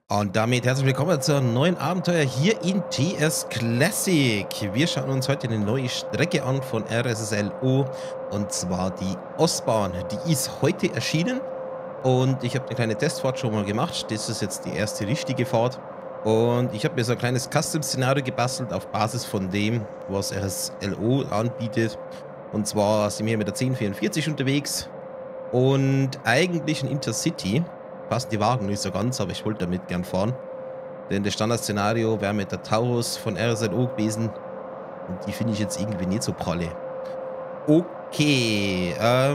Und damit herzlich willkommen zu einem neuen Abenteuer hier in TS Classic. Wir schauen uns heute eine neue Strecke an von RSSLO, und zwar die Ostbahn. Die ist heute erschienen und ich habe eine kleine Testfahrt schon mal gemacht. Das ist jetzt die erste richtige Fahrt und ich habe mir so ein kleines Custom-Szenario gebastelt auf Basis von dem, was RSSLO anbietet. Und zwar sind wir hier mit der 1044 unterwegs und eigentlich ein Intercity. Passen die Wagen nicht so ganz, aber ich wollte damit gern fahren. Denn das Standardszenario wäre mit der Taurus von RSLO gewesen. Und die finde ich jetzt irgendwie nicht so pralle. Okay,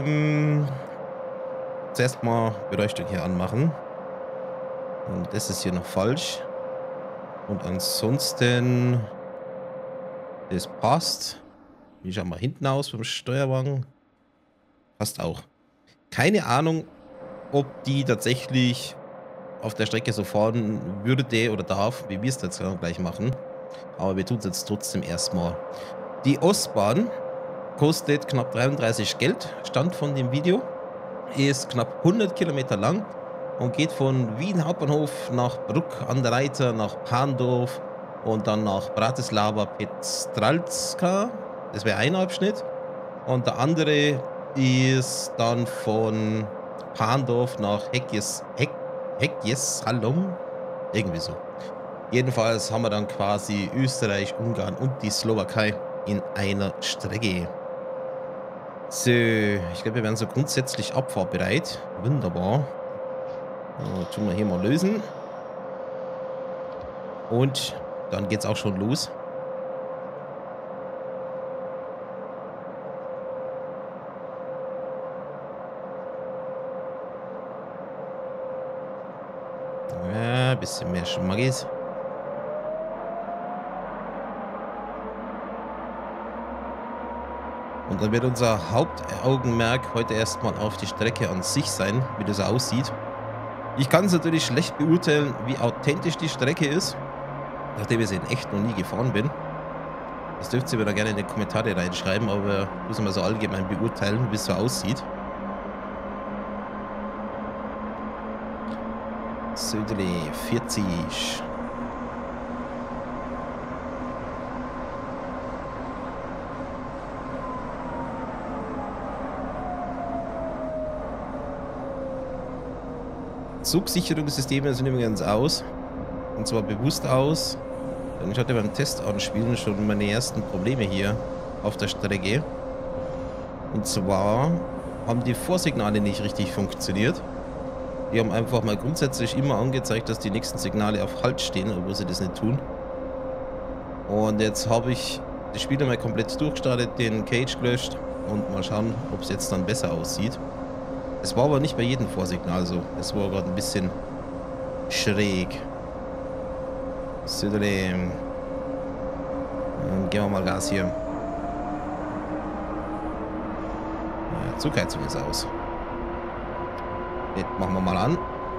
zuerst mal Beleuchtung hier anmachen. Und das ist hier noch falsch. Und ansonsten, das passt. Wie schauen wir hinten aus vom Steuerwagen? Passt auch. Keine Ahnung, ob die tatsächlich auf der Strecke so fahren würde oder darf, wie wir es jetzt gleich machen. Aber wir tun es jetzt trotzdem erstmal. Die Ostbahn kostet knapp 33 Geld, Stand von dem Video. Ist knapp 100 Kilometer lang und geht von Wien Hauptbahnhof nach Bruck an der Leitha, nach Pandorf und dann nach Bratislava Pestralska. Das wäre ein Abschnitt. Und der andere ist dann von Pandorf nach Hegyeshalom. Irgendwie so. Jedenfalls haben wir dann quasi Österreich, Ungarn und die Slowakei in einer Strecke. So, ich glaube, wir werden so grundsätzlich abfahrbereit. Wunderbar. Tun wir hier mal lösen. Und dann geht's auch schon los. Ja, bisschen mehr Schmackes. Und dann wird unser Hauptaugenmerk heute erstmal auf die Strecke an sich sein, wie das aussieht. Ich kann es natürlich schlecht beurteilen, wie authentisch die Strecke ist, nachdem ich sie in echt noch nie gefahren bin. Das dürft ihr mir da gerne in die Kommentare reinschreiben, aber ich muss mal so allgemein beurteilen, wie es so aussieht. Södeli 40. Zugsicherungssysteme sind übrigens aus. Und zwar bewusst aus. Denn ich hatte beim Testanspielen schon meine ersten Probleme hier auf der Strecke. Und zwar haben die Vorsignale nicht richtig funktioniert. Die haben einfach mal grundsätzlich immer angezeigt, dass die nächsten Signale auf Halt stehen, obwohl sie das nicht tun. Und jetzt habe ich das Spiel einmal komplett durchgestartet, den Cage gelöscht und mal schauen, ob es jetzt dann besser aussieht. Es war aber nicht bei jedem Vorsignal so. Es war gerade ein bisschen schräg. So, dann geben wir mal Gas hier. Ja, Zugheizung ist aus. Das machen wir mal an.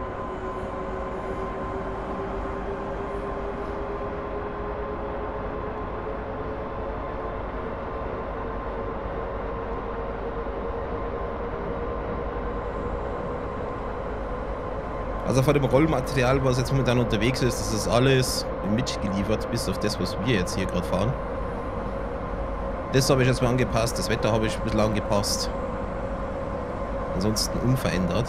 Also von dem Rollmaterial, was jetzt momentan unterwegs ist, das ist alles mitgeliefert, bis auf das, was wir jetzt hier gerade fahren. Das habe ich jetzt mal angepasst, das Wetter habe ich ein bisschen angepasst. Ansonsten unverändert.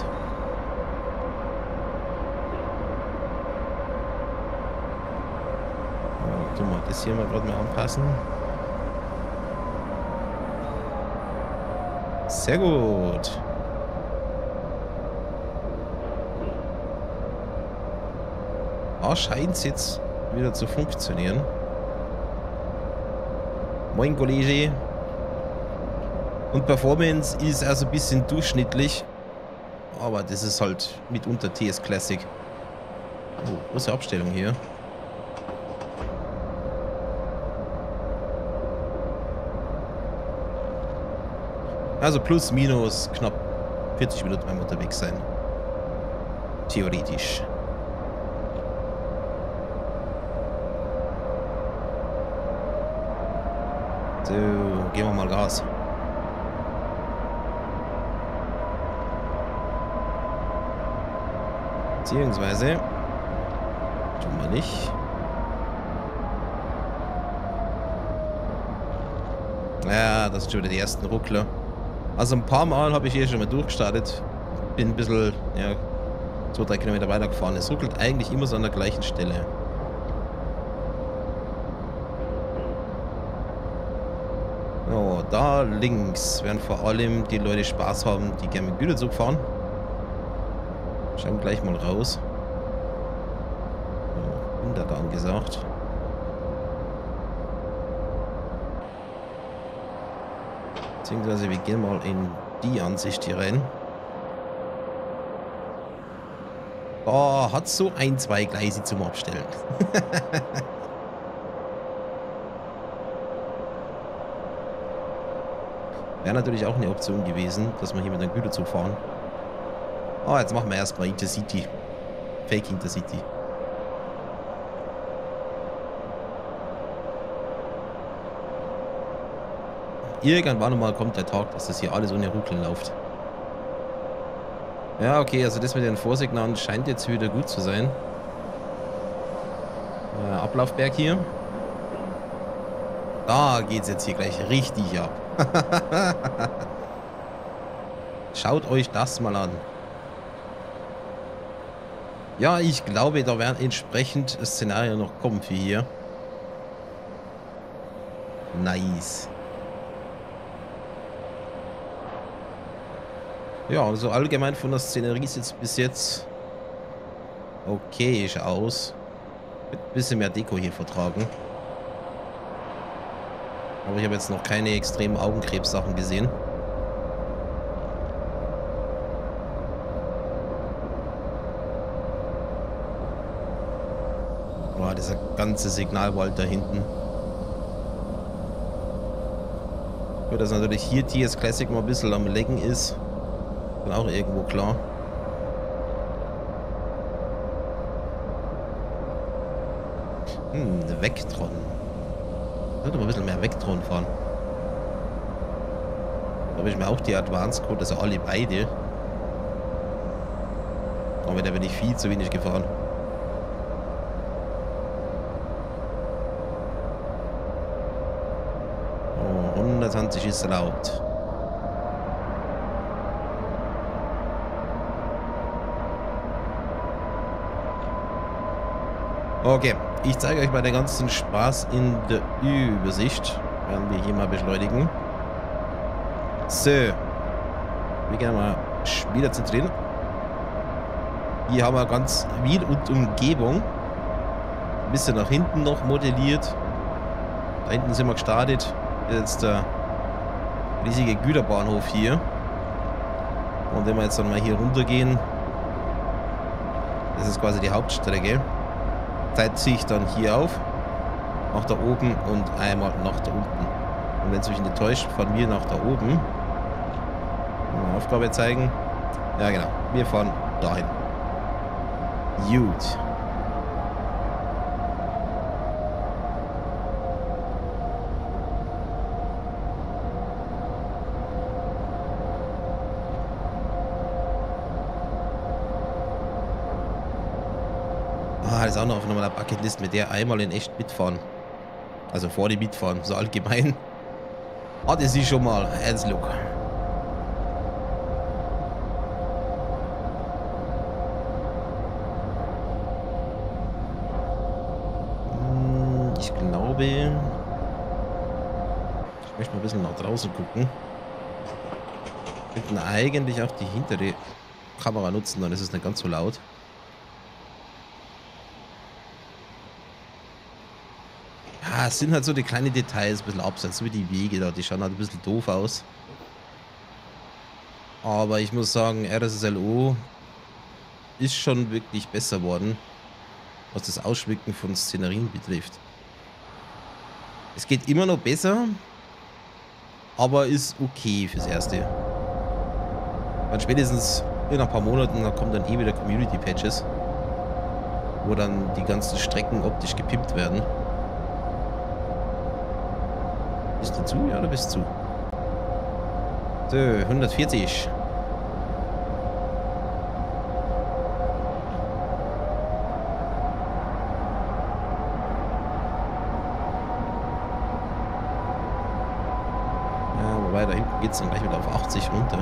Tun wir das hier mal gerade mal anpassen. Sehr gut. Da scheint es jetzt wieder zu funktionieren. Moin Kollege. Und Performance ist also ein bisschen durchschnittlich. Aber das ist halt mitunter TS Classic. Oh, große Abstellung hier. Also plus minus knapp 40 Minuten beim unterwegs sein. Theoretisch. So, geben wir mal Gas. Beziehungsweise tun wir nicht. Ja, das sind schon wieder die ersten Ruckler. Also ein paar Mal habe ich hier schon mal durchgestartet. Bin ein bisschen, ja, 2-3 Kilometer weitergefahren. Es ruckelt eigentlich immer so an der gleichen Stelle. Oh, da links werden vor allem die Leute Spaß haben, die gerne mit Güterzug fahren. Schauen gleich mal raus. So, 100 angesagt. Beziehungsweise wir gehen mal in die Ansicht hier rein. Oh, hat so 2 Gleise zum Abstellen. Wäre natürlich auch eine Option gewesen, dass wir hier mit einem Güterzug fahren. Oh, jetzt machen wir erstmal Intercity. Fake Intercity. Irgendwann mal kommt der Tag, dass das hier alles ohne Ruckeln läuft. Ja, okay, also das mit den Vorsignalen scheint jetzt wieder gut zu sein. Ablaufberg hier. Da geht's jetzt hier gleich richtig ab. Schaut euch das mal an. Ja, ich glaube, da werden entsprechend Szenarien noch kommen für hier. Nice. Ja, also allgemein von der Szenerie sieht es bis jetzt okayisch aus. Mit ein bisschen mehr Deko hier vertragen. Aber ich habe jetzt noch keine extremen Augenkrebssachen gesehen. Boah, dieser ganze Signalwald da hinten. Ja, dass natürlich hier TS Classic mal ein bisschen am Lecken ist. Dann auch irgendwo klar. Vectron. Sollte mal ein bisschen mehr Vectron fahren. Da habe ich mir auch die Advanced Code, also alle beide. Aber da bin ich viel zu wenig gefahren. Oh, 120 ist erlaubt. Okay, ich zeige euch mal den ganzen Spaß in der Übersicht. Werden wir hier mal beschleunigen. So. Wir gehen mal Spieler zentrieren. Hier haben wir ganz Wien und Umgebung. Ein bisschen nach hinten noch modelliert. Da hinten sind wir gestartet. Jetzt der riesige Güterbahnhof hier. Und wenn wir jetzt dann mal hier runter gehen, das ist quasi die Hauptstrecke. Zeit ziehe ich dann hier auf, nach da oben und einmal nach da unten. Und wenn es mich nicht täuscht, fahren wir nach da oben. Mal Aufgabe zeigen. Ja genau, wir fahren dahin. Gut. Das ist auch noch auf meiner Bucketlist, mit der einmal in echt mitfahren. Also vor die mitfahren, so allgemein. Hatte sie schon mal. Hands look. Ich glaube, ich möchte mal ein bisschen nach draußen gucken. Wir könnten eigentlich auch die hintere Kamera nutzen, dann ist es nicht ganz so laut. Ja, es sind halt so die kleinen Details, ein bisschen abseits, so wie die Wege da, die schauen halt ein bisschen doof aus. Aber ich muss sagen, RSSLO ist schon wirklich besser worden, was das Ausschmücken von Szenerien betrifft. Es geht immer noch besser, aber ist okay fürs Erste. Dann spätestens in ein paar Monaten, da kommen dann eh wieder Community-Patches, wo dann die ganzen Strecken optisch gepimpt werden. Bist du zu? Ja, du bist zu. So, 140. Wobei, da hinten geht es dann gleich wieder auf 80 runter.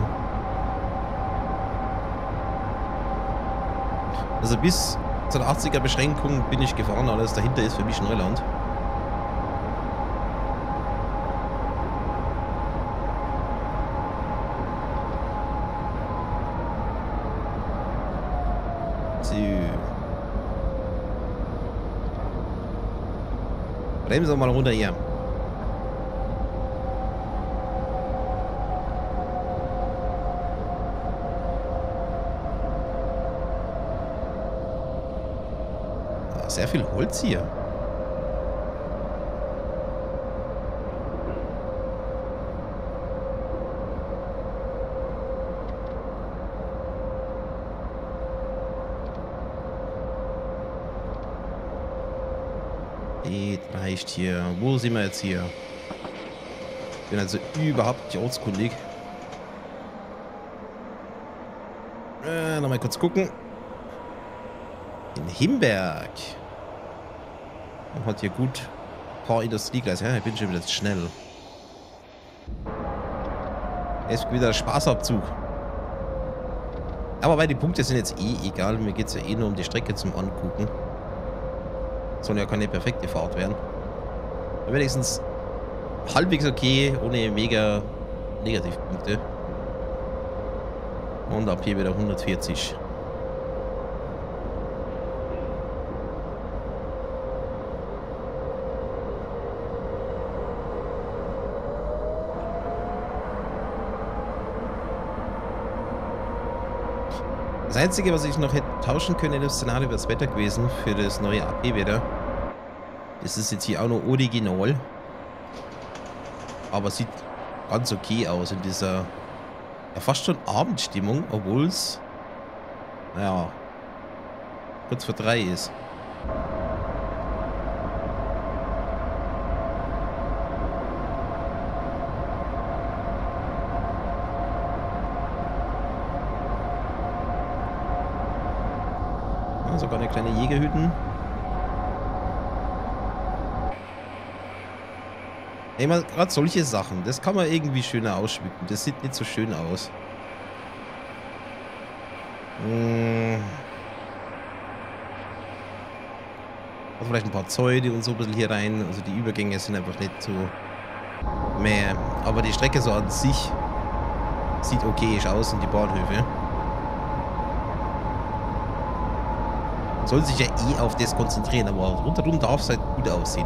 Also bis zur 80er Beschränkung bin ich gefahren, alles dahinter ist für mich Neuland. So. Bremsen wir mal runter hier. Sehr viel Holz hier. Das reicht hier. Wo sind wir jetzt hier? Ich bin also überhaupt nicht ortskundig. Nochmal kurz gucken. In Himberg. Man hat hier gut ein paar Industriegleise. Ja, ich bin schon wieder schnell. Jetzt wieder Spaßabzug. Aber weil die Punkte sind jetzt eh egal. Mir geht es ja eh nur um die Strecke zum Angucken. Soll ja keine perfekte Fahrt werden. Aber wenigstens halbwegs okay, ohne mega Negativpunkte. Und ab hier wieder 140. Das Einzige, was ich noch hätte tauschen können in dem Szenario, wäre das Wetter gewesen für das neue AP-Wetter. Das ist jetzt hier auch noch original. Aber sieht ganz okay aus in dieser ja, fast schon Abendstimmung, obwohl es, naja, kurz vor 3 ist. Sogar eine kleine Jägerhütten. Ey, gerade solche Sachen, das kann man irgendwie schöner ausschmücken. Das sieht nicht so schön aus. Also vielleicht ein paar Zäune und so ein bisschen hier rein. Also die Übergänge sind einfach nicht so mehr. Aber die Strecke so an sich sieht okayisch aus und die Bahnhöfe. Soll sich ja eh auf das konzentrieren, aber rundherum darf es halt gut aussehen.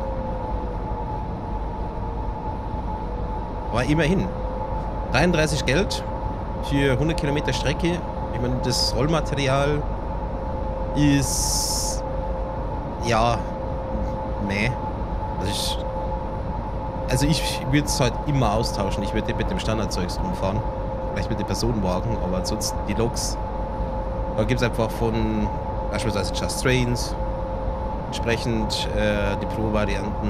Aber immerhin. 33 Geld für 100 Kilometer Strecke. Ich meine, das Rollmaterial ist... Ja... Nee. Also ich würde es halt immer austauschen. Ich würde mit dem Standardzeugs rumfahren. Vielleicht mit dem Personenwagen, aber ansonsten die Loks. Da gibt es einfach von... Beispielsweise Just Trains, entsprechend die Pro-Varianten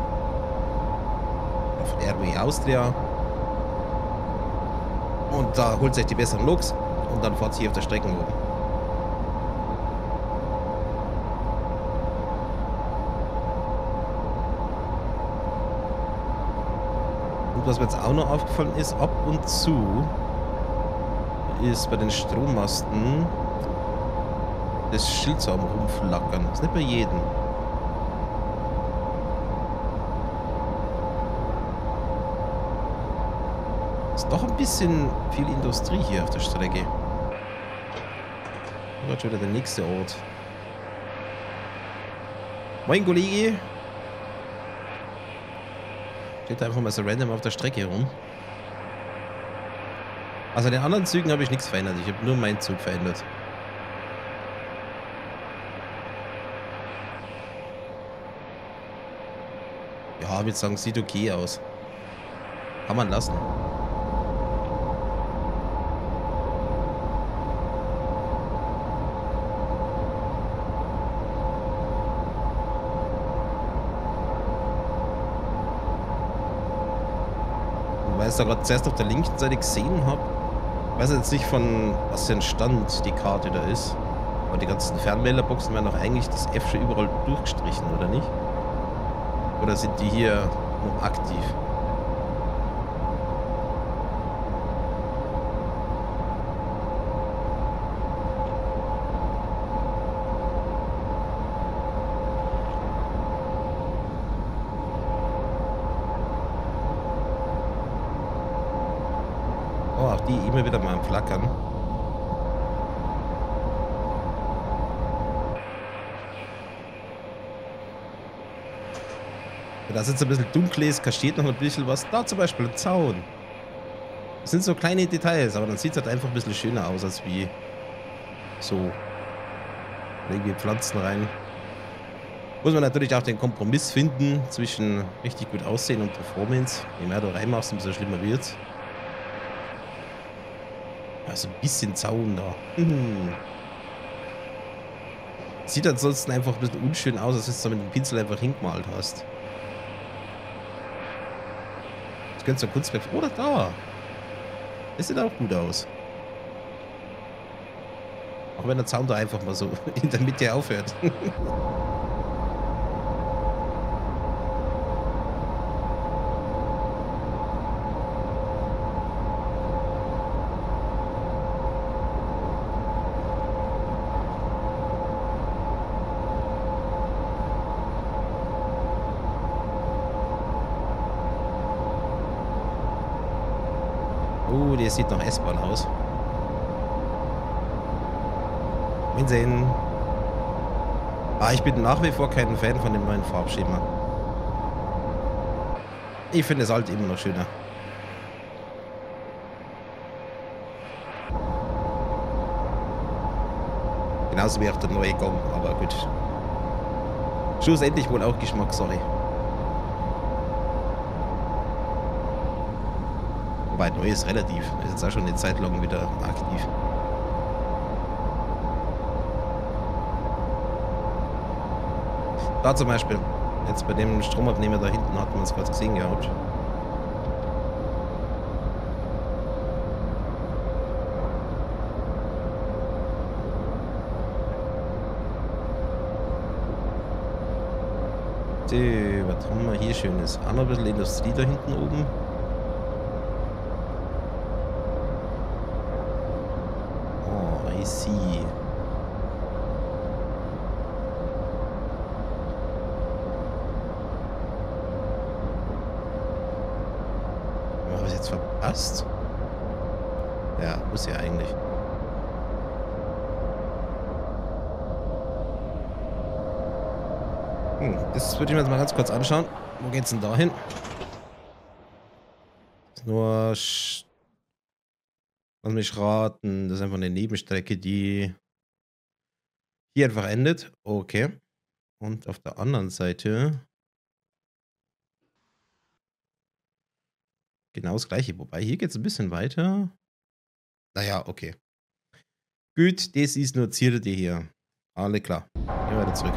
von RW Austria. Und da holt sich die besseren Loks und dann fahrt sie auf der Strecke oben. Und was mir jetzt auch noch aufgefallen ist, ab und zu ist bei den Strommasten das Schild so am Rumflackern. Das ist nicht bei jedem. Ist doch ein bisschen viel Industrie hier auf der Strecke. Da schon wieder der nächste Ort. Moin Kollege. Steht einfach mal so random auf der Strecke rum. Also an den anderen Zügen habe ich nichts verändert. Ich habe nur meinen Zug verändert. Ja, ich würde sagen, sieht okay aus. Kann man lassen. Weil ich es da gerade zuerst auf der linken Seite gesehen habe, weiß jetzt nicht von was für ein Stand die Karte da ist. Aber die ganzen Fernmelderboxen werden doch eigentlich das F schon überall durchgestrichen, oder nicht? Oder sind die hier noch aktiv? Oh, auch die immer wieder mal am Flackern. Da ist jetzt ein bisschen dunkel ist, kaschiert noch ein bisschen was. Da zum Beispiel ein Zaun. Das sind so kleine Details, aber dann sieht es halt einfach ein bisschen schöner aus, als wie so. Irgendwie Pflanzen rein. Muss man natürlich auch den Kompromiss finden zwischen richtig gut aussehen und Performance. Je mehr du reinmachst, umso schlimmer wird's. Also ein bisschen Zaun da. Sieht ansonsten einfach ein bisschen unschön aus, als wenn du mit dem Pinsel einfach hingemalt hast. Das könnte so ein Kunstwerk. Oder da. Das sieht auch gut aus. Auch wenn der Zaun da einfach mal so in der Mitte aufhört. Der sieht noch S-Bahn aus. Hinsehen. Ich bin nach wie vor kein Fan von dem neuen Farbschema. Ich finde es halt immer noch schöner. Genauso wie auch der neue Gong, aber gut. Schlussendlich wohl auch Geschmackssache. Wobei neu ist relativ. Ist jetzt auch schon eine Zeit lang wieder aktiv. Da zum Beispiel. Jetzt bei dem Stromabnehmer da hinten hat man es gerade gesehen gehabt. So, was haben wir hier Schönes? Auch noch ein bisschen Industrie da hinten oben. I see. Habe ich jetzt verpasst? Ja, muss ja eigentlich. Das würde ich mir jetzt mal ganz kurz anschauen. Wo geht's denn da hin? Nur lass mich raten, das ist einfach eine Nebenstrecke, die hier einfach endet. Okay. Und auf der anderen Seite genau das gleiche. Wobei, hier geht es ein bisschen weiter. Naja, okay. Gut, das ist nur Zierde hier. Alle klar. Gehen wir wieder zurück.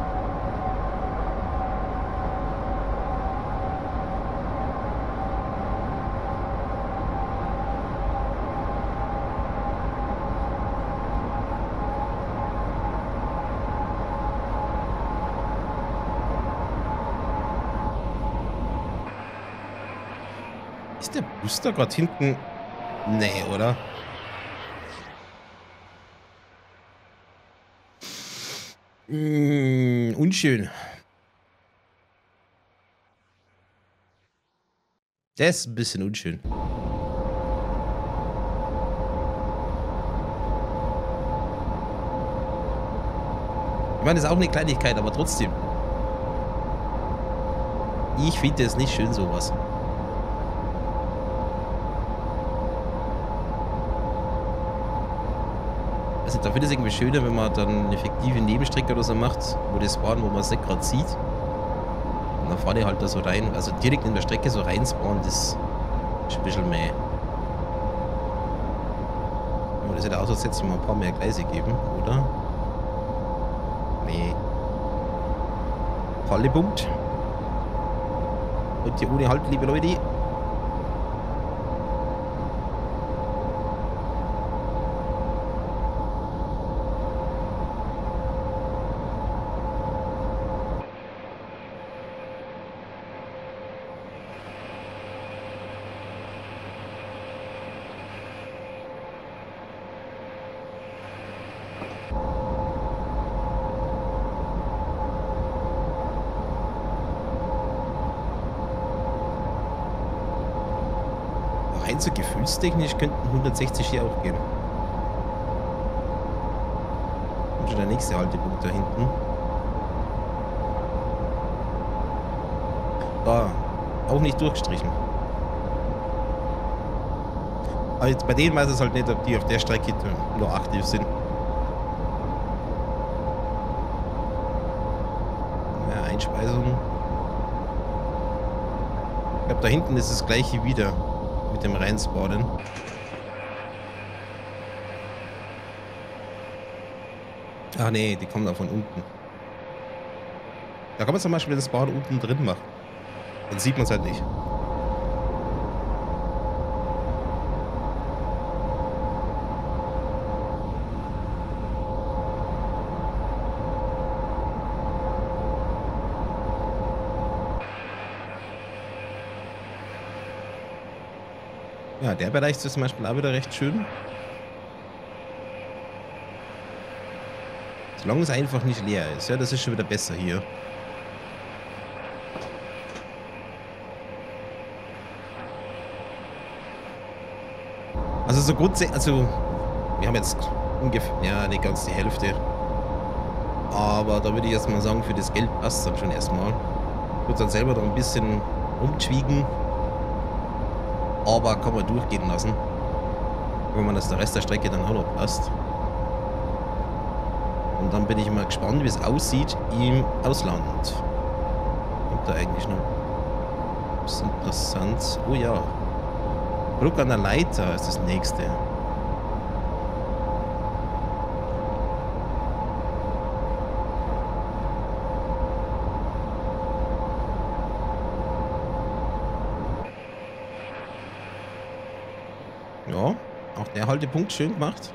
Ist der Booster gerade hinten? Nee, oder? Unschön. Der ist ein bisschen unschön. Ich meine, das ist auch eine Kleinigkeit, aber trotzdem. Ich finde es nicht schön, sowas. Also, da finde ich es irgendwie schöner, wenn man dann eine effektive Nebenstrecke oder so macht, wo das spawnen, wo man es nicht gerade sieht. Und dann fahre ich halt da so rein, also direkt in der Strecke so rein spawnen, das ist ein bisschen mehr. Aber das sieht aus, als hätte es mal ein paar mehr Gleise geben, oder? Nee. Fallepumpt. Und hier ohne Halt, liebe Leute. rein so gefühlstechnisch könnten 160 hier auch gehen. Und schon der nächste Haltepunkt da hinten. Da, auch nicht durchgestrichen. Aber jetzt bei denen weiß es halt nicht, ob die auf der Strecke noch aktiv sind. Ja, Einspeisung. Ich glaube, da hinten ist das gleiche wieder mit dem Reinspawnen. Ah nee, die kommen da von unten. Da kann man zum Beispiel das Spawn unten drin machen. Dann sieht man es halt nicht. Ja, der Bereich ist zum Beispiel auch wieder recht schön. Solange es einfach nicht leer ist. Ja, das ist schon wieder besser hier. Also so grundsätzlich, also wir haben jetzt ungefähr, ja, nicht ganz die Hälfte. Aber da würde ich erstmal sagen, für das Geld passt dann schon erstmal. Ich würde dann selber noch ein bisschen umschwiegen. Aber kann man durchgehen lassen. Wenn man das der Rest der Strecke dann auch noch passt. Und dann bin ich mal gespannt, wie es aussieht im Ausland. Kommt da eigentlich noch was Interessantes? Oh ja. Brücke an der Leiter ist das nächste. Ja, auch der Haltepunkt schön gemacht.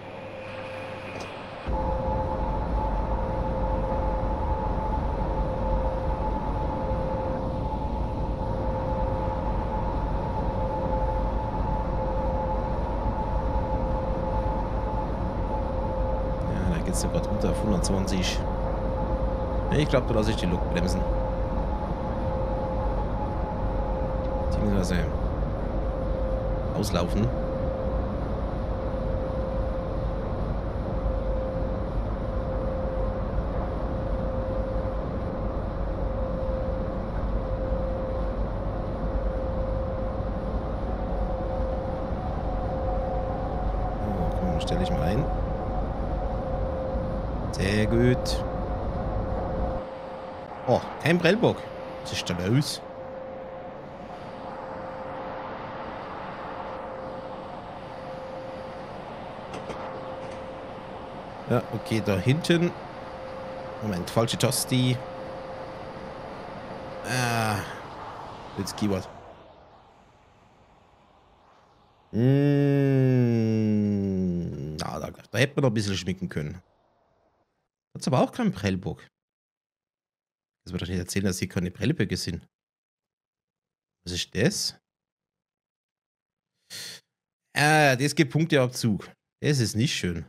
Jetzt sind wir gerade unter auf 120. Ich glaube, da lasse ich die Lok bremsen. Beziehungsweise auslaufen. So, komm, stelle ich mal ein. Sehr gut. Oh, kein Prellbock. Was ist da los? Ja, okay, da hinten. Moment, falsche Taste. Ah, jetzt Keyword. Na, da hätte man noch ein bisschen schmicken können. Das ist aber auch kein Prellbock. Das wird doch nicht erzählen, dass hier keine Prellböcke sind. Was ist das? Ah, das gibt Punkteabzug. Das ist nicht schön.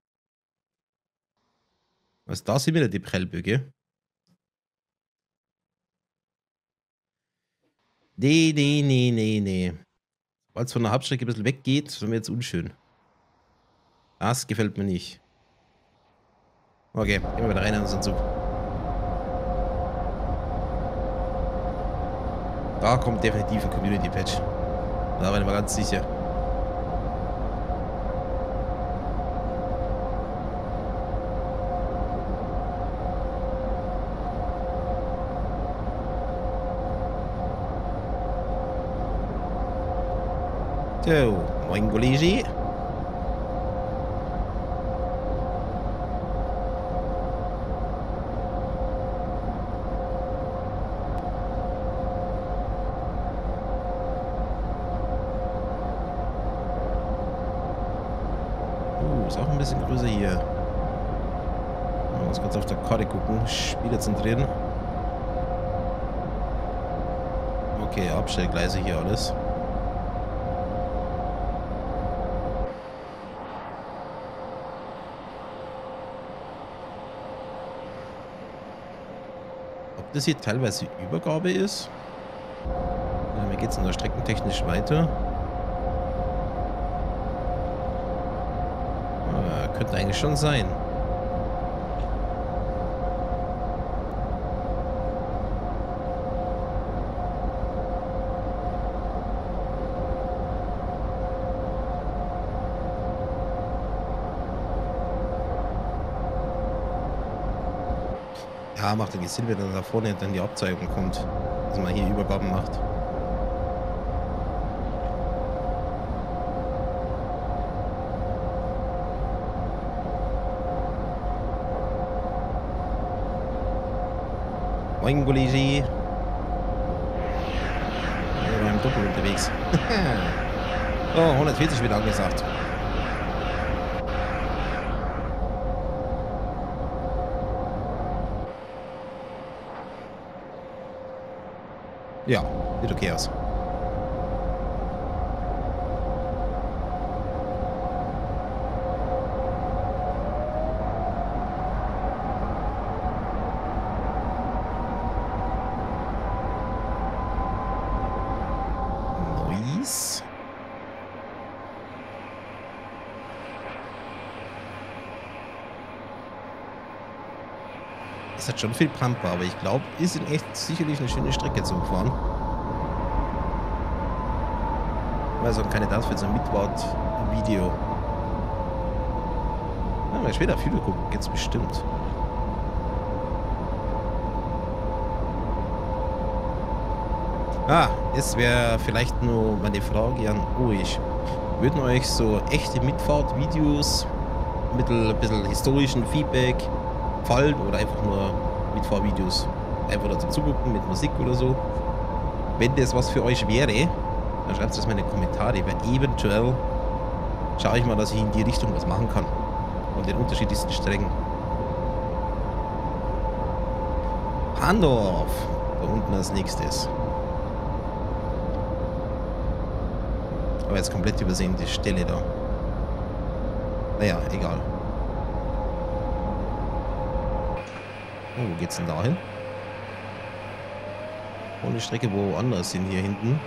Was, da sind wieder die Prellböcke? Nee, nee, nee, nee, nee. Weil es von der Hauptstrecke ein bisschen weggeht, sind wir jetzt unschön. Das gefällt mir nicht. Okay, gehen wir wieder rein in unseren Zug. Da kommt definitiv ein Community-Patch. Da bin ich mir ganz sicher. So, moin Kollege. Ist auch ein bisschen größer hier. Mal uns kurz auf der Karte gucken. Spieler zentrieren. Okay, Abstellgleise hier alles. Ob das hier teilweise Übergabe ist? Ja, wie geht es denn da streckentechnisch weiter? könnte eigentlich schon sein. Ja, macht ja Sinn, wenn dann da vorne dann die Abzweigung kommt, dass man hier Übergaben macht. Moin, Kollege. Wir waren im Doppel unterwegs. Oh, 140 wieder angesagt. Ja, sieht okay aus. Nice. Es hat schon viel Pampa, aber ich glaube, ist in echt sicherlich eine schöne Strecke zu fahren. Also ein Kandidat für so ein Mitwort-Video. Ja, mal später viele gucken, geht's bestimmt. Es wäre vielleicht nur meine Frage an euch. Würden euch so echte Mitfahrt-Videos mit ein bisschen historischen Feedback gefallen oder einfach nur Mitfahrvideos? Einfach dazu zugucken mit Musik oder so. Wenn das was für euch wäre, dann schreibt es mal in die Kommentare, weil eventuell schaue ich mal, dass ich in die Richtung was machen kann. Und den unterschiedlichsten Strecken. Handorf, da unten als nächstes. Aber jetzt komplett übersehen, die Stelle da. Naja, egal. Oh, wo geht's denn da hin? Und die Strecke woanders hin hier hinten.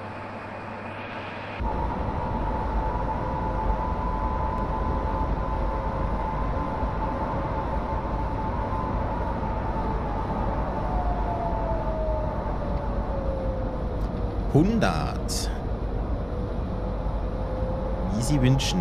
Wie Sie wünschen.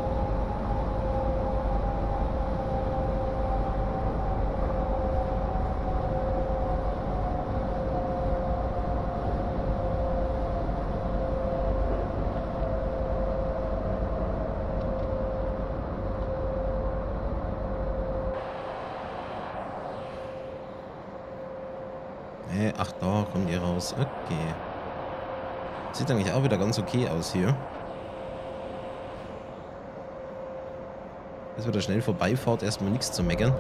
Ach, da kommt ihr raus. Okay. Sieht eigentlich auch wieder ganz okay aus hier. Jetzt wird er schnell vorbeifahrt, erstmal nichts zu meckern.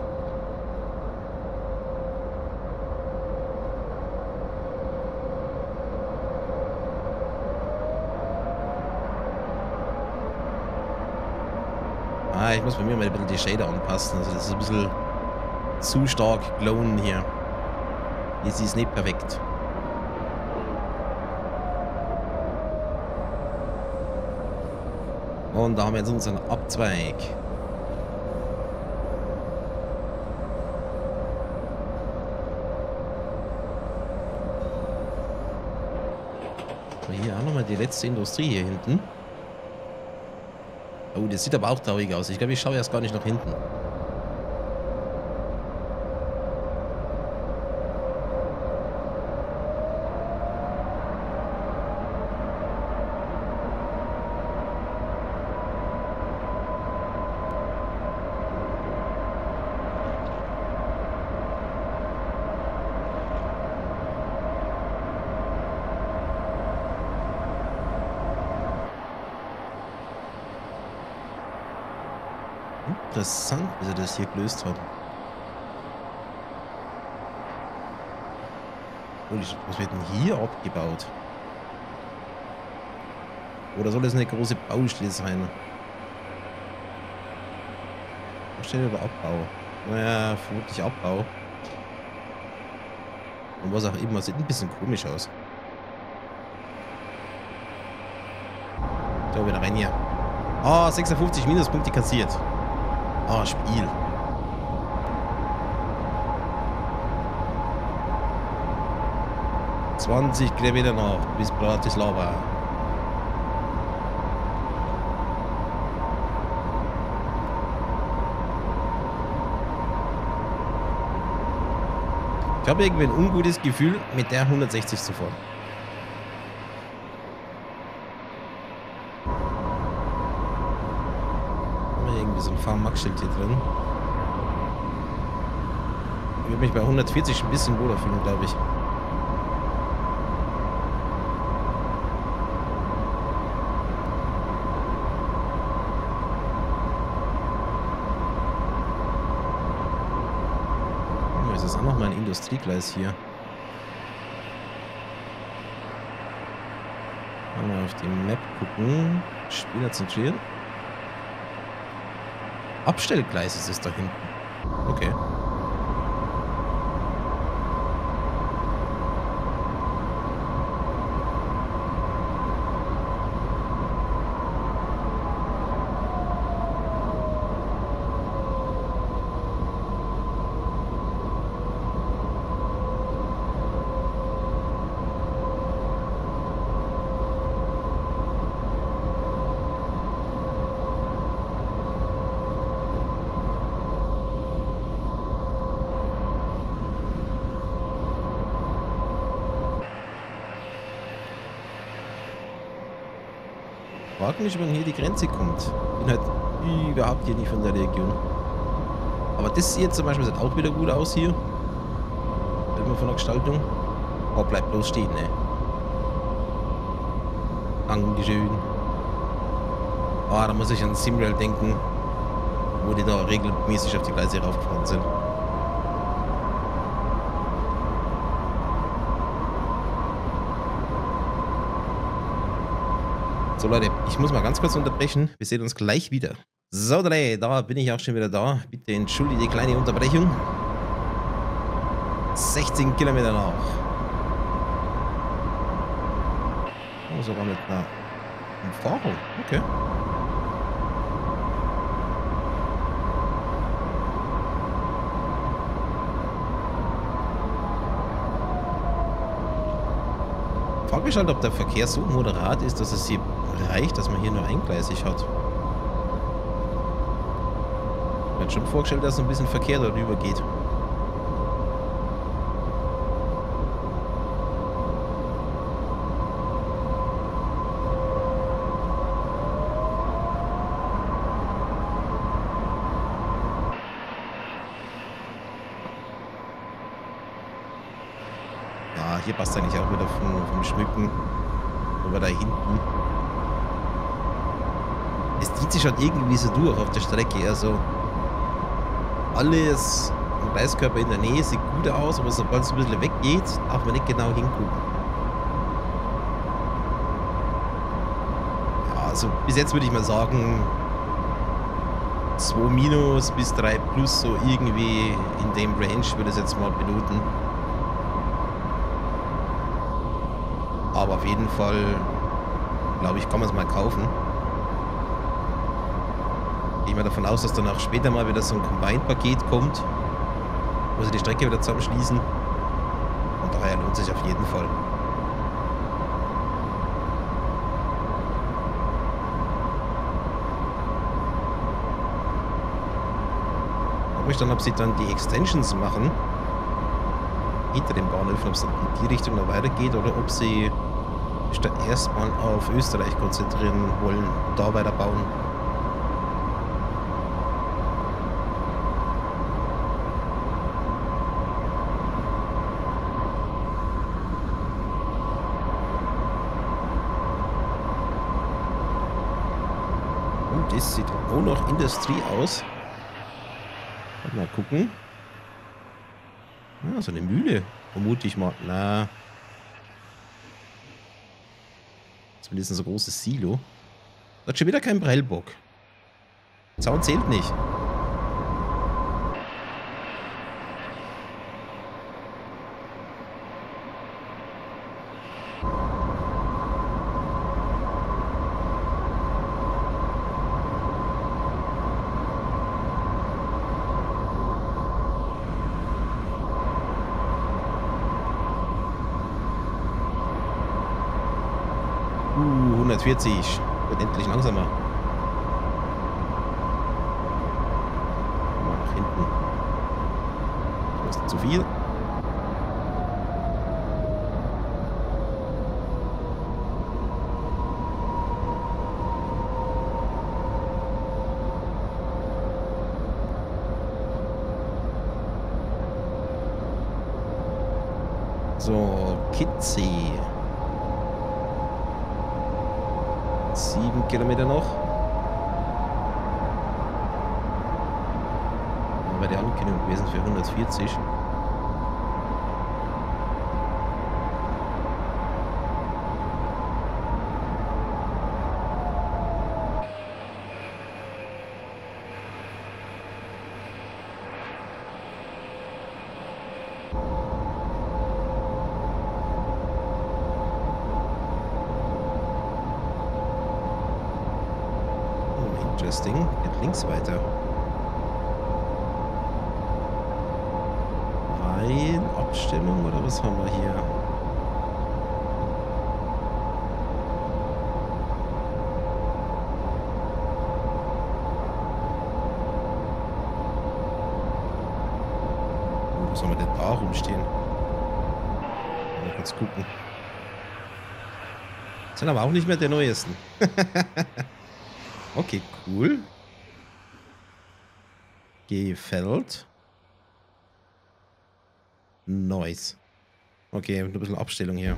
Ich muss bei mir mal ein bisschen die Shader anpassen. Also das ist ein bisschen zu stark glowen hier. Jetzt ist nicht perfekt. Und da haben wir jetzt unseren Abzweig. So, hier auch nochmal die letzte Industrie hier hinten. Oh, das sieht aber auch traurig aus. Ich glaube, ich schaue erst gar nicht nach hinten. Interessant, wie sie das hier gelöst haben. Was wird denn hier abgebaut? Oder soll das eine große Baustelle sein? Baustelle oder Abbau? Naja, vermutlich Abbau. Und was auch immer, sieht ein bisschen komisch aus. So, wieder rein hier. 56 Minuspunkte kassiert. Ah, Spiel. ...20 Kilometer noch bis Bratislava. Ich habe irgendwie ein ungutes Gefühl, mit der 160 zu fahren. Haben wir irgendwie so ein Fahrmax-Schild hier drin. Ich würde mich bei 140 ein bisschen wohler fühlen, glaube ich. Das ist auch noch mal ein Industriegleis hier. Mal auf die Map gucken. Spieler zentrieren. Abstellgleis ist es da hinten. Okay. Frag mich, wann hier die Grenze kommt. Bin halt überhaupt hier nicht von der Region. Aber das hier zum Beispiel sieht auch wieder gut aus hier. Immer von der Gestaltung. Oh, bleibt bloß stehen, ne? Dankeschön. Ah, da muss ich an Simrail denken, wo die da regelmäßig auf die Gleise raufgefahren sind. So Leute, ich muss mal ganz kurz unterbrechen. Wir sehen uns gleich wieder. So, da bin ich auch schon wieder da. Bitte entschuldige die kleine Unterbrechung. 16 Kilometer noch. Oh, sogar mit einer Umfahrung. Okay. Ich frage mich halt, ob der Verkehr so moderat ist, dass es hier reicht, dass man hier nur eingleisig hat. Ich hätte schon vorgestellt, dass so ein bisschen Verkehr darüber geht. Ja, hier passt eigentlich auch wieder vom Schmücken. Aber da hinten. Es zieht sich halt irgendwie so durch auf der Strecke. Also alles im Gleiskörper in der Nähe sieht gut aus, aber sobald es ein bisschen weggeht, darf man nicht genau hingucken. Ja, also bis jetzt würde ich mal sagen 2 minus bis 3 plus, so irgendwie in dem Range würde es jetzt mal benoten. Aber auf jeden Fall, glaube ich, kann man es mal kaufen. Gehe mal davon aus, dass dann auch später mal wieder so ein Combined-Paket kommt, wo sie die Strecke wieder zusammenschließen. Und daher lohnt sich auf jeden Fall. Frage mich dann, ob sie dann die Extensions machen hinter den Bahnhöfen, ob es dann in die Richtung noch weitergeht oder ob sie statt erstmal auf Österreich konzentrieren wollen und da weiter bauen. Und das sieht auch noch Industrie aus. Mal gucken. Ah, so eine Mühle, vermute ich mal. Na. Zumindest ein so großes Silo. Da hat schon wieder kein Prellbock. Zaun zählt nicht. 140. Wird endlich langsamer. Mal nach hinten. Das ist zu viel. So, Kitzi. 7 Kilometer noch. Da wäre die Ankündigung gewesen für 140. Interesting. Geht links weiter. Rein, Abstimmung oder was haben wir hier? Wo soll man denn da rumstehen? Mal kurz gucken. Sind aber auch nicht mehr der neuesten. Okay, cool. Gefällt. Nice. Okay, ein bisschen Abstellung hier.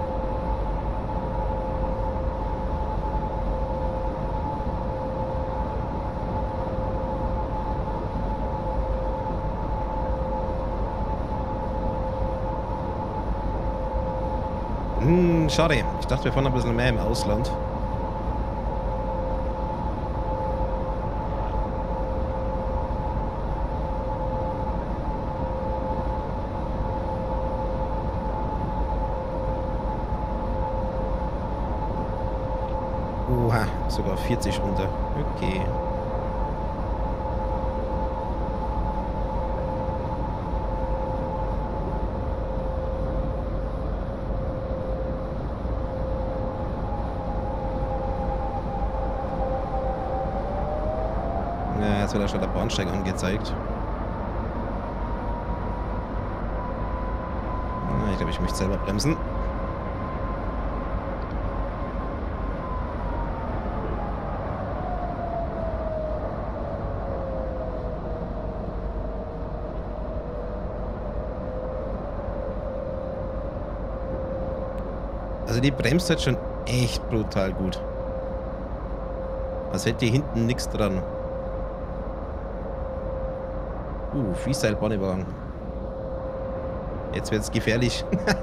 Schade. Ich dachte, wir fahren ein bisschen mehr im Ausland. Oha, sogar 40 runter. Okay. Ja, jetzt wird ja schon der Bahnsteig angezeigt. Ich glaube, ich möchte selber bremsen. Also die bremst halt schon echt brutal gut. Als hätte hier hinten nichts dran. Freestyle-Bahnwagen. Jetzt wird's gefährlich.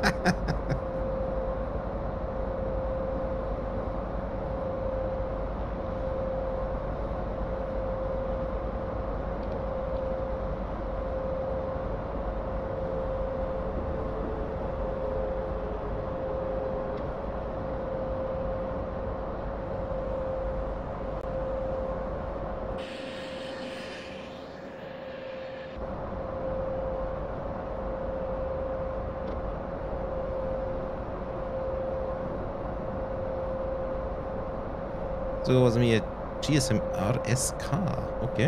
So, was haben wir hier? GSM-R SK. Okay.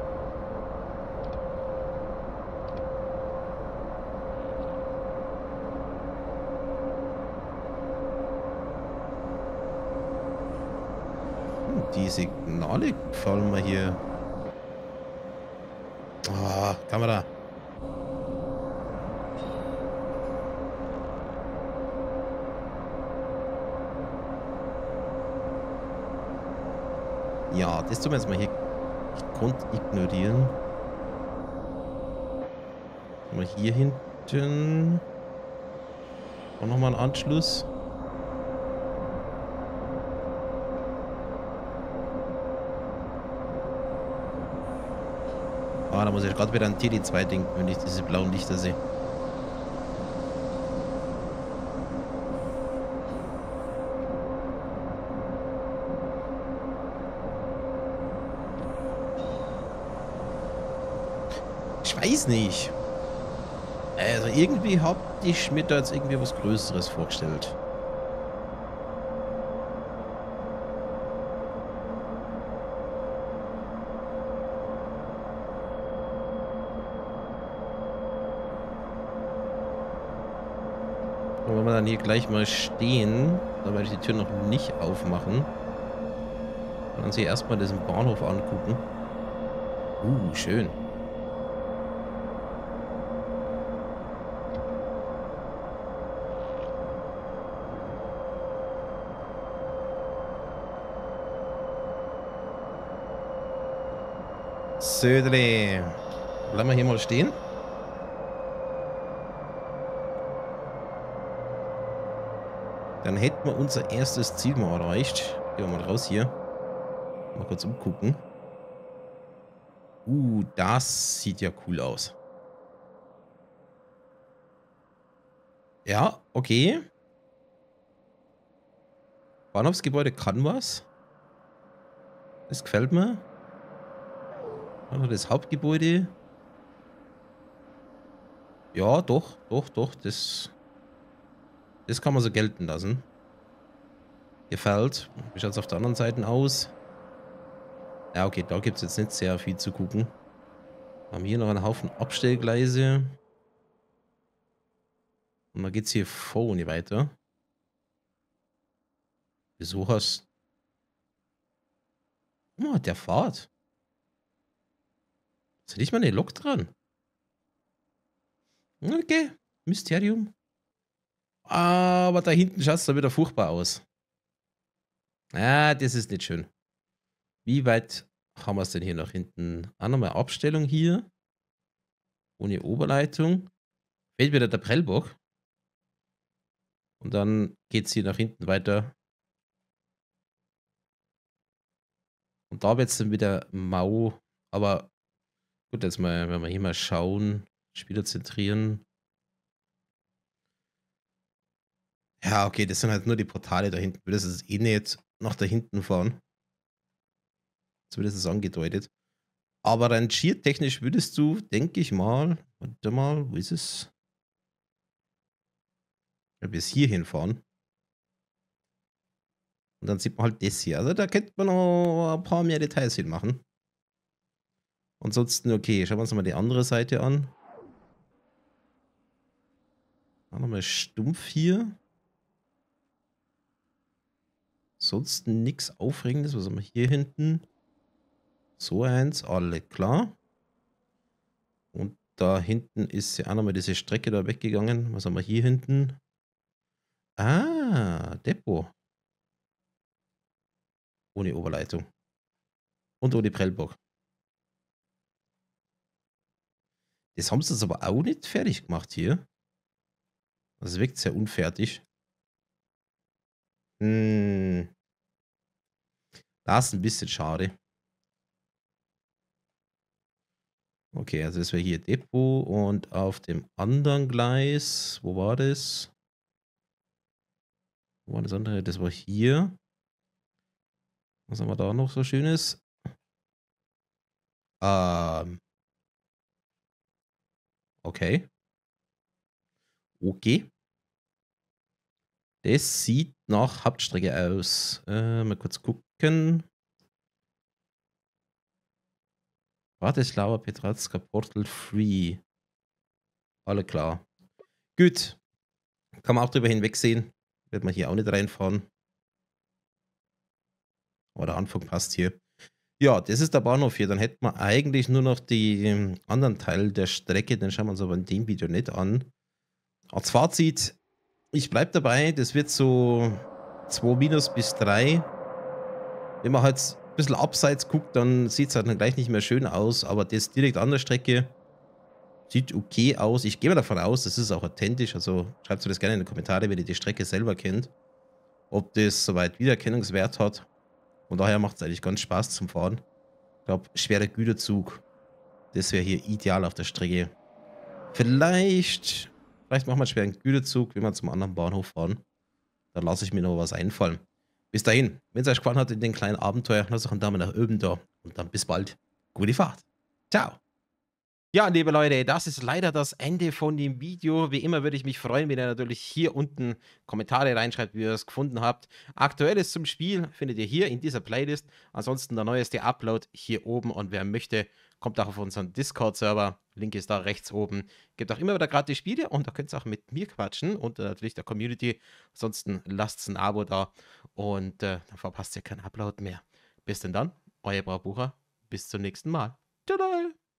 Die Signale gefallen mir hier. Ah, Kamera. Ja, das tun wir jetzt mal hier gekonnt ignorieren. Mal hier hinten. Auch nochmal einen Anschluss. Ah, da muss ich gerade wieder an TD2 denken, wenn ich diese blauen Lichter sehe. Ich weiß nicht. Also irgendwie habe ich mir da jetzt irgendwie was Größeres vorgestellt. wollen wir dann hier gleich mal stehen. Da werde ich die Tür noch nicht aufmachen. Und dann sich erstmal diesen Bahnhof angucken. Schön. Södere. Bleiben wir hier mal stehen. Dann hätten wir unser erstes Ziel mal erreicht. Gehen wir mal raus hier. Mal kurz umgucken. Das sieht ja cool aus. Ja, okay. Bahnhofsgebäude kann was. Das gefällt mir. Also das Hauptgebäude. Ja, doch. Das kann man so gelten lassen. Gefällt. Wie schaut es auf der anderen Seite aus? Ja, okay, da gibt es jetzt nicht sehr viel zu gucken. Wir haben hier noch einen Haufen Abstellgleise. Und dann geht es hier vorne weiter. Wieso hast... Oh, der Fahrt. Ist nicht mal eine Lok dran? Okay, Mysterium. Aber da hinten schaut es dann wieder furchtbar aus. Ah, das ist nicht schön. Wie weit haben wir es denn hier nach hinten? Auch nochmal Abstellung hier. Ohne Oberleitung. Fehlt wieder der Prellbock. Und dann geht es hier nach hinten weiter. Und da wird es dann wieder mau. Aber gut, jetzt mal, wenn wir hier mal schauen. Spieler zentrieren. Ja, okay, das sind halt nur die Portale da hinten. Würde es eh nicht nach da hinten fahren. Zumindest angedeutet. Aber rangiertechnisch würdest du, denke ich mal, warte mal, wo ist es? Bis hier hinfahren. Und dann sieht man halt das hier. Also da könnte man noch ein paar mehr Details hinmachen. Ansonsten, okay, schauen wir uns mal die andere Seite an. Auch nochmal stumpf hier. Ansonsten nichts Aufregendes. Was haben wir hier hinten? So eins, alle klar. Und da hinten ist ja auch nochmal diese Strecke da weggegangen. Was haben wir hier hinten? Ah, Depot. Ohne Oberleitung. Und ohne Prellbock. Das haben sie jetzt aber auch nicht fertig gemacht hier. Das wirkt sehr unfertig. Das ist ein bisschen schade. Okay, also das wäre hier Depot und auf dem anderen Gleis, wo war das? Wo war das andere? Das war hier. Was haben wir da noch so Schönes? Okay. Okay. Das sieht nach Hauptstrecke aus. Mal kurz gucken. Bratislava, Petratska, Portal Free. Alle klar. Gut. Kann man auch drüber hinwegsehen. Wird man hier auch nicht reinfahren. Aber der Anfang passt hier. Ja, das ist der Bahnhof hier. Dann hätten wir eigentlich nur noch die anderen Teil der Strecke. Den schauen wir uns aber in dem Video nicht an. Als Fazit, ich bleibe dabei. Das wird so 2 minus bis 3. Wenn man halt ein bisschen abseits guckt, dann sieht es halt dann gleich nicht mehr schön aus. Aber das direkt an der Strecke sieht okay aus. Ich gehe mal davon aus, das ist auch authentisch. Also schreibt mir das gerne in die Kommentare, wenn ihr die Strecke selber kennt. Ob das soweit Wiedererkennungswert hat. Von daher macht es eigentlich ganz Spaß zum Fahren. Ich glaube, schwerer Güterzug, das wäre hier ideal auf der Strecke. Vielleicht machen wir einen schweren Güterzug, wenn wir zum anderen Bahnhof fahren. Dann lasse ich mir noch was einfallen. Bis dahin, wenn es euch gefallen hat in den kleinen Abenteuer, lasst doch einen Daumen nach oben da. Und dann bis bald. Gute Fahrt. Ciao. Ja, liebe Leute, das ist leider das Ende von dem Video. Wie immer würde ich mich freuen, wenn ihr natürlich hier unten Kommentare reinschreibt, wie ihr es gefunden habt. Aktuelles zum Spiel findet ihr hier in dieser Playlist. Ansonsten der neueste Upload hier oben und wer möchte, kommt auch auf unseren Discord-Server. Link ist da rechts oben. Gibt auch immer wieder gratis Spiele und da könnt ihr auch mit mir quatschen und natürlich der Community. Ansonsten lasst ein Abo da und dann verpasst ihr keinen Upload mehr. Bis denn dann, euer Braubucher. Bis zum nächsten Mal. Ciao!